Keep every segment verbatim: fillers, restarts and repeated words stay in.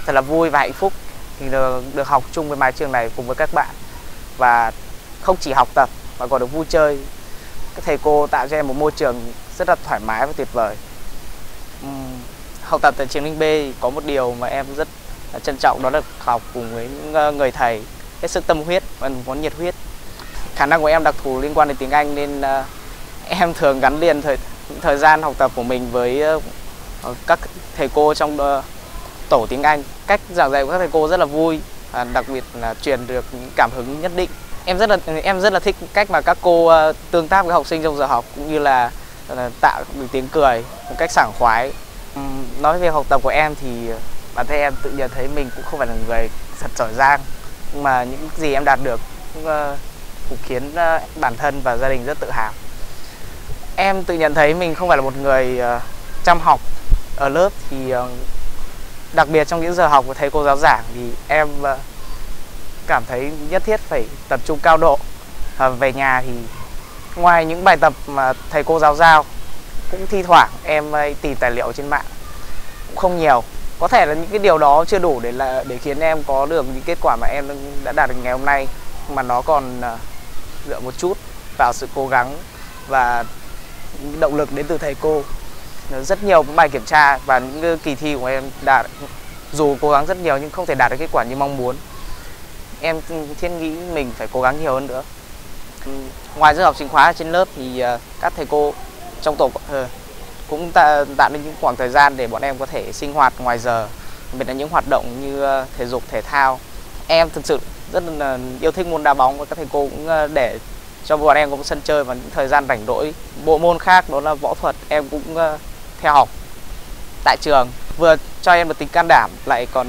thật là vui và hạnh phúc thì được, được học chung với mái trường này cùng với các bạn, và không chỉ học tập mà còn được vui chơi. Các thầy cô tạo cho em một môi trường rất là thoải mái và tuyệt vời. Uhm, học tập tại trường Ninh B có một điều mà em rất là trân trọng, đó là học cùng với những người thầy hết sức tâm huyết và có nhiệt huyết. Khả năng của em đặc thù liên quan đến tiếng Anh nên uh, em thường gắn liền thời, thời gian học tập của mình với uh, các thầy cô trong uh, tổ tiếng Anh. Cách giảng dạy của các thầy cô rất là vui, và đặc biệt là truyền được những cảm hứng nhất định. Em rất là em rất là thích cách mà các cô uh, tương tác với học sinh trong giờ học, cũng như là uh, tạo được tiếng cười một cách sảng khoái. Um, nói về học tập của em thì bản thân em tự nhận thấy mình cũng không phải là người thật giỏi giang, nhưng mà những gì em đạt được cũng, uh, cũng khiến uh, bản thân và gia đình rất tự hào. Em tự nhận thấy mình không phải là một người uh, chăm học ở lớp, thì uh, đặc biệt trong những giờ học của thầy cô giáo giảng thì em uh, cảm thấy nhất thiết phải tập trung cao độ. uh, Về nhà thì ngoài những bài tập mà thầy cô giáo giao, cũng thi thoảng em uh, tìm tài liệu trên mạng, cũng không nhiều. Có thể là những cái điều đó chưa đủ để là để khiến em có được những kết quả mà em đã đạt được ngày hôm nay, mà nó còn uh, dựa một chút vào sự cố gắng và động lực đến từ thầy cô. Rất nhiều bài kiểm tra và những kỳ thi của em đạt, dù cố gắng rất nhiều nhưng không thể đạt được kết quả như mong muốn. Em thiết nghĩ mình phải cố gắng nhiều hơn nữa. Ngoài giờ học chính khóa ở trên lớp thì uh, các thầy cô trong tổ uh, cũng tạo nên những khoảng thời gian để bọn em có thể sinh hoạt ngoài giờ, đặc biệt là những hoạt động như thể dục thể thao. Em thực sự rất là yêu thích môn đá bóng, và các thầy cô cũng để cho bọn em có một sân chơi vào những thời gian rảnh rỗi. Bộ môn khác đó là võ thuật, em cũng theo học tại trường, vừa cho em được tính can đảm, lại còn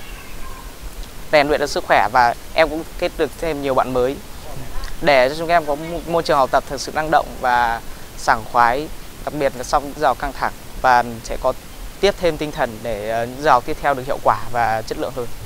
rèn luyện được sức khỏe, và em cũng kết được thêm nhiều bạn mới, để cho chúng em có một môi trường học tập thực sự năng động và sảng khoái, đặc biệt là sau những giờ học căng thẳng, và sẽ có tiếp thêm tinh thần để những giờ học tiếp theo được hiệu quả và chất lượng hơn.